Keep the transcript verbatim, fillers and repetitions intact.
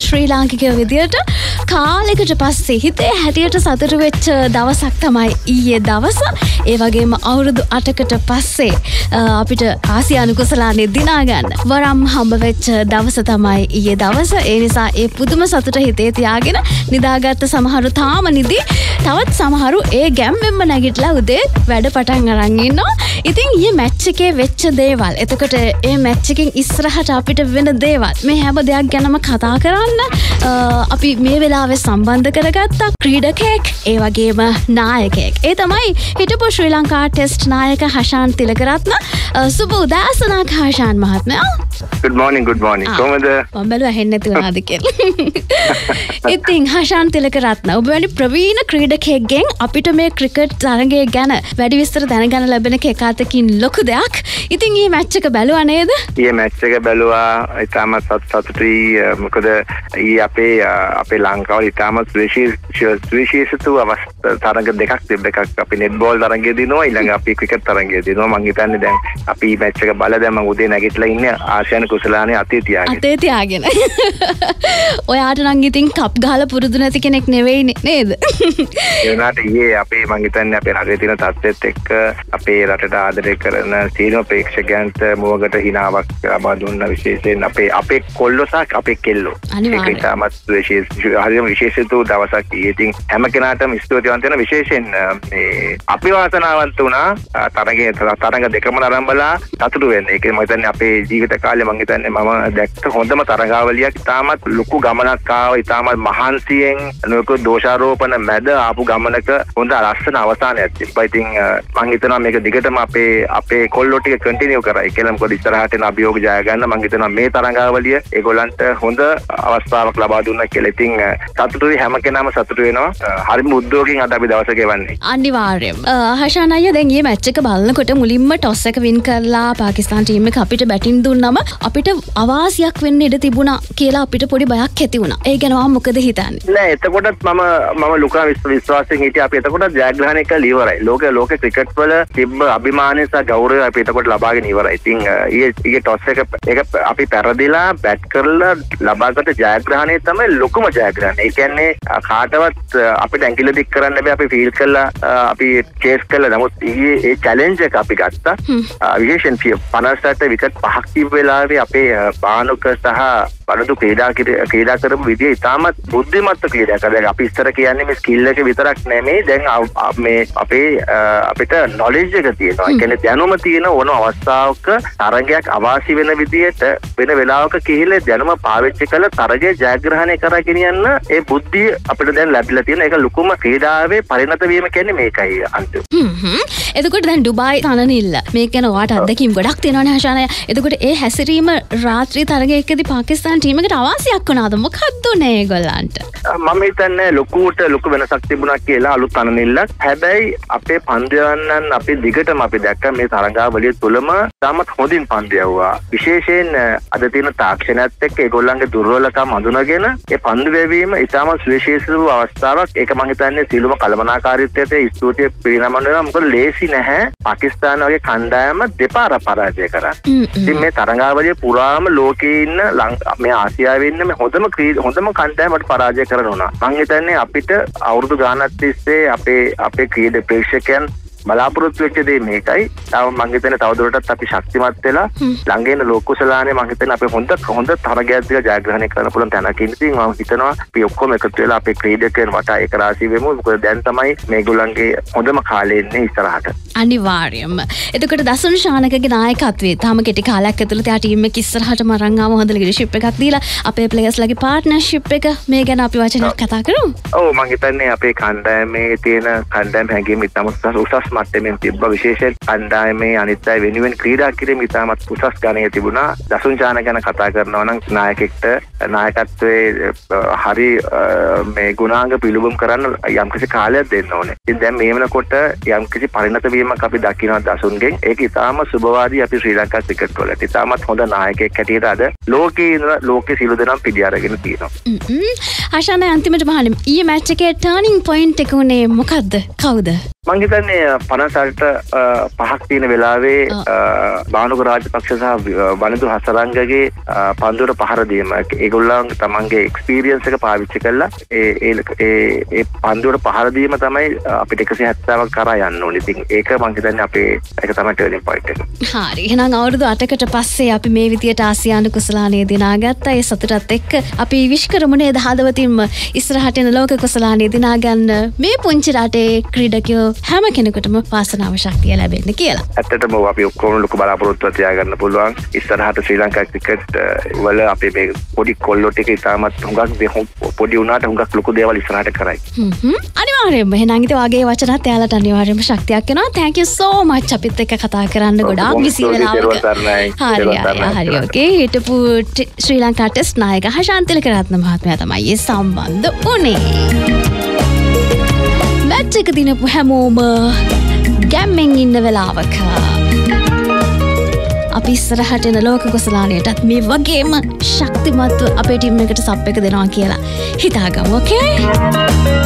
ශ්‍රී ලාංකිකයෝ විදියට කාලයකට පස්සේ හිතේ හැටියට සතුටු වෙච්ච දවසක් තමයි ඊයේ දවස. ඒ වගේම අවුරුදු අටකට පස්සේ අපිට ආසියානු කුසලානේ දිනා ගන්න වරම් හම්බ වෙච්ච දවස තමයි ඊයේ දවස. ඒ නිසා ඒ පුදුම සතුට හිතේ තියාගෙන නිදාගත්ත සමහරු තාම නිදි. තවත් සමහරු ඒ ගැම්මෙන්ම නැගිටලා උදේ වැඩ පටන් අරන් ඉන්නවා. ඉතින් ඊයේ මැච් එකේ වෙච්ච දේවල්, එතකොට ඒ මැච් එකෙන් ඉස්සරහට අපිට වෙන දේවල්, මේ හැම දෙයක් ගැනම කතා කරන්න අපි මේ වෙලාවේ සම්බන්ධ කරගත්තා ක්‍රීඩකයෙක්, ඒ වගේම නායකයෙක්. ඒ තමයි හිටපු ශ්‍රී ලංකා ටෙස්ට් නායක හෂාන් තිලකරත්න. සුබ උදෑසනක් හෂාන් මහත්මයා. Good morning, good morning. කොහමද? මම බැලුවා හෙන්නේ නැති වුණාද කියලා. ඉතින් හෂාන් තිලකරත්න ඔබ වැනි ප්‍රවීණ ක්‍රීඩකයෙක්ගෙන් අපිට මේ ක්‍රිකට් තරගය ගැන වැඩි විස්තර දැනගන්න ලැබෙන එක අතකින් ලොකු දෙයක්. ඉතින් මේ මැච් එක බැලුවා නේද? ඊයේ මැච් එක බැලුවා. ඉතාමත් සතුටුයි. මොකද ඊයේ අපේ අපේ ලංකාවේ ඉතාමත් විශේෂිත අවස්ථා තරග දෙකක් තිබ්බ. එකක් අපි නෙට්බෝල් තරගය දිනුවා, ඊළඟ අපි ක්‍රිකට් තරගය දිනුවා. මම හිතන්නේ දැන් අපි මැච් එක බලලා දැන් මම උදේ නැගිටලා ඉන්නේ ආසියානු කුසලානේ අතේ තියාගෙන. අතේ තියාගෙන. ඔයාට නම් ඉතින් කප් ගහලා පුරුදු නැති කෙනෙක් නෙවෙයි නේද? ඒ වුණාට ඊයේ අපේ මම හිතන්නේ අපේ රටේ තියෙන තත්ත්වෙත් එක්ක අපේ රටට ආදරය කරන සියලුම ප්‍රේක්ෂකයන්ට මුවගට හිනාවක් ලබා දුන්න විශේෂයෙන් අපේ අපේ කොල්ලෝසක් අපේ කෙල්ලෝ. ඒක ඉතාමත් විශේෂ හරියම විශේෂිත දවසක්. ඉතින් හැම කෙනාටම ස්තුතිවන්ත වෙන විශේෂයෙන් මේ අපි වාසනාවන්ත වුණා තරගයේ තරග දෙකම නරඹලා සතුටු වෙන්න. ඒක මම හිතන්නේ අපේ ජීවිත කාලේ මම හිතන්නේ මම දැක්ක හොඳම තරගාවලියක්. ඉතාමත් ලොකු ගමනක් ආවා. ඉතාමත් මහන්සියෙන් නොක දෝෂාරෝපණ මැද ආපු ගමනක හොඳ ලස්සන අවසානයක් තිබ්බා. ඉතින් මම හිතනවා මේක දිගටම අපේ අපේ කොල්ලෝ ටික කන්ටිනියු කරයි කියලා. මොකද ඉස්සරහට එන අභියෝග ජය ගන්න මම හිතනවා මේ තරගාවලිය ඒගොල්ලන්ට හොඳ අවස්ථාවක් ලබා දුන්නා කියලා. ඉතින් සතුටුයි, හැම කෙනාම සතුටු වෙනවා. හරිම උද්‍යෝගයෙන් අද අපි දවස ගෙවන්නේ. අනිවාර්යයෙන්ම. හෂාන් අයියා දැන් මේ මැච් එක බලනකොට මුලින්ම ටොස් එක වින් කරලා පාකිස්තාන ටීම් එක අපිට බැටින් දුන්නම අපිට අවාසියක් වෙන්න ඉඩ තිබුණා කියලා අපිට පොඩි බයක් ඇති වුණා. ඒ ගැන ඔයා මොකද හිතන්නේ? නෑ එතකොටත් මම මම ලුකා විශ්වාසයෙන් හිටියා අපි එතකොටත් ජයග්‍රහණය කළා ඉවරයි. ලෝකේ ලෝකේ ක්‍රිකට් වල තිබ්බ අභිමානය සහ ගෞරවය අපි එතකොට ලබාගෙන ඉවරයි. ඉතින් ඊයේ ඊයේ ටොස් එක ඒක අපි පෙරදිලා බැට් කරලා ලබාගත ජයග්‍රහණය තමයි ලොකුම ජයග්‍රහණය. ඒ කියන්නේ කාටවත් අපිට ඇඟිල්ල දික් කරන්න බෑ. අපි ෆීල් කළා, අපි චේස් කළා. නමුත් ඊයේ ඒ චැලෙන්ජ් එක අපි ගත්තා. විශේෂයෙන් පනස් අට විකට් පහක් තිබ්බ වෙලාවේ අපේ බානුක සහ බඩදු ක්‍රීඩා ක්‍රීඩා කරපු විදිය ඉතාමත් බුද්ධිමත් ක්‍රීඩා කරලා අපි ඉස්සර කියන්නේ මේ ස්කිල් එක විතරක් නෙමෙයි. දැන් මේ අපේ අපිට නොලෙජ් එක තියෙනවා. ඒ කියන්නේ දැනුම තියෙන ඕන අවස්ථාවක තරගයක් අවාසි වෙන විදියට වෙන වෙලාවක කිහිල්ල දැනුම පාවිච්චි කළ තරගය ජයග්‍රහණය කරා ගෙනියන්න ඒ බුද්ධිය අපිට දැන් ලැබිලා තියෙන. ඒක ලොකුම ක්‍රීඩාවේ පරිණත වීම කියන්නේ මේකයි අන්තිම. හ්ම් හ්ම්. එතකොට දැන් ඩුබායි තනනිල්ල මේක ගැන ඔයාට අත්දැකීම් ගොඩක් තියෙනවනේ හෂාන. එතකොට ඒ හැසිරීම රාත්‍රී තරගයකදී පාකිස්තාන ටීම් එකට අවාසියක් වුණාද? මොකක්ද උනේ ඒගොල්ලන්ට? මම හිතන්නේ ලොකුට ලොකු වෙනසක් තිබුණා කියලා අලුත් තනනිල්ලක්. හැබැයි අපේ පන්දයන්න් අපි දිගටම අපි දැක්ක මේ තරගාවලිය තුලම තාමත් හොඳින් පන්දු යවුවා. විශේෂයෙන් අද තියෙන තාක්ෂණයත් එක්ක ඒගොල්ලන්ගේ දුර්වලකම් හඳුනගෙන ඒ පන්දු වැවීම ඉතාමත් සුවිශේෂී වූ අවස්ථාවක්. ඒක මම හිතන්නේ සියලුම කළමනාකාරීත්වයට ස්තුතිය පිරිනමන වෙනවා. මොකද ලේසි නැහැ පාකිස්තාන වගේ කණ්ඩායම දෙපාරක් පරාජය කරා. ඉතින් මේ තරගාවලිය පුරාම ලෝකේ ඉන්න මේ ආසියාවේ ඉන්න මේ හොඳම හොඳම කණ්ඩායමට පරාජය කරන්න උනා. මම හිතන්නේ අපිට අවුරුදු ගානක් තිස්සේ අපේ අපේ ක්‍රීඩා ප්‍රේක්ෂකයන් බලාපොරොත්තු වෙච්ච දේ මේකයි. තව මම හිතන්නේ තවදුරටත් අපි ශක්තිමත් වෙලා ළඟේන ලෝක කුසලානේ මම හිතන්නේ අපි හොඳ හොඳ තරගයක් දිහා ජයග්‍රහණය කරන්න පුළුවන් තැනක ඉඳී මම හිතනවා අපි ඔක්කොම එකතු වෙලා අපේ ක්‍රීඩකයන් වටා එක රාශී වෙමු. මොකද දැන් තමයි මේගොල්ලන්ගේ හොඳම කාලේ ඉන්නේ ඉස්සරහට. අනිවාර්යයෙන්ම. එතකොට දසුන් ශානකගේ නායකත්වයේ තාම කෙටි කාලයක් ඇතුළත යා ටීම් එක ඉස්සරහටම අරන් ආව හොඳ ලීඩර්ෂිප් එකක් දීලා අපේ ප්ලේයර්ස්ලාගේ පාර්ට්නර්ෂිප් එක මේ ගැන අපි වචනයක් කතා කරමු. ඔව් මම හිතන්නේ අපේ කණ්ඩායමේ තියෙන කණ්ඩායම හැඟීම් ඉතාම උසස් මට්ටමින් තිබ්බා. විශේෂයෙන් කණ්ඩායමේ අනිත් අය වෙනුවෙන් ක්‍රීඩා කිරීම ඉතාමත් උසස් ගණයේ තිබුණා. දසුන් ශාන ගැන කතා කරනවා නම් නායකෙක්ට නායකත්වයේ හරි මේ ගුණාංග පිළිබිඹු කරන්න යම්කිසි කාලයක් දෙන්න ඕනේ. ඉතින් දැන් මේ වෙනකොට යම්කිසි පරිණත වීමක් අපි දකිනවා දසුන්ගෙන්. ඒක ඉතාම සුබවාදී අපි ශ්‍රී ලංකා ක්‍රිකට් වලට. ඉතාමත් හොඳ නායකයෙක් හැටියට අද ලෝකේ ඉඳලා ලෝකේ සියලු දෙනාම පිළි අරගෙන තියෙනවා. හෂාන අන්තිමට මහලම් ඊයේ මැච් එකේ ටර්නින් පොයින්ට් එක උනේ මොකද්ද? කවුද? මං හිතන්නේ පනසට පහක් තියෙන වෙලාවේ බානුක රාජපක්ෂ සහ වනිදු හසරංගගේ පන්දුවට පහර දීම ඒගොල්ලන් තමන්ගේ එක්ස්පීරියන්ස් එක පාවිච්චි කරලා ඒ ඒ ඒ පන්දුවට පහර දීම තමයි අපිට එකසිය හැත්තෑවක් කරා යන්න ඕනේ. ඉතින් ඒක මං හිතන්නේ අපේ ඒක තමයි ටර්නින් පොයින්ට් එක. හරි. එහෙනම් අවුරුදු අටකට පස්සේ අපි මේ විදියට ආසියානු කුසලානේ දිනාගත්තා. ඒ සතුටත් එක්ක අපි විශ් කරමු නේද හදවතින්ම ඉස්සරහට එන ලෝක කුසලානේ දිනා ගන්න මේ පුංචි රටේ ක්‍රීඩකයෝ හැම කෙනෙකුටම වාසනාව ශක්තිය ලැබෙන්න කියලා. ඇත්තටම අපි ඔක්කොම ලොකු බලාපොරොත්තුවක් තියාගන්න පුළුවන්. ඉස්සරහට ශ්‍රී ලංකා ක්‍රිකට් වල අපි මේ පොඩි කොල්ලෝ ටික ඉතාමත් හුඟක් පොඩි වුණාට හුඟක් ලොකු දේවල් ඉස්සරහට කරයි. හ්ම් අනිවාර්යයෙන්ම. එහෙනම් ඉතින් වාගේ වචනත් එයාලට අනිවාර්යයෙන්ම ශක්තියක් වෙනවා. thank you so much අපිත් එක්ක කතා කරන්න ගොඩාක් විසි වෙලාවක. හරි හරි ඕකේ. හිටපු ශ්‍රී ලංකා ටෙස්ට් නායක හෂාන් තිලකරත්න මහත්මයා තමයි ඒ සම්බන්ධ වුණේ. මැච් එක දිනපු හැමෝම ගැම්මෙන් ඉන්න වෙලාවක අපි ඉස්සරහට එන ලෝක කුසලානයටත් මේ වගේම ශක්තිමත්ව අපේ ටීම් එකට සප් එක දෙනවා කියලා හිතාගමු. ඕකේ?